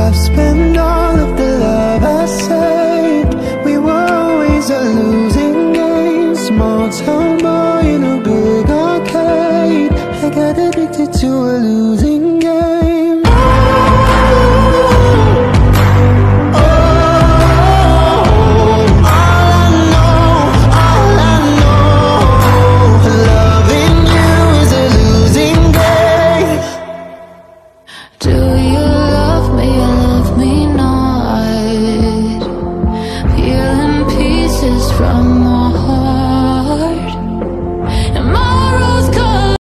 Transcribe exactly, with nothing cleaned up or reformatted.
I've spent all of the love I saved. We were always a losing game. Small town boy in a big arcade. I got addicted to a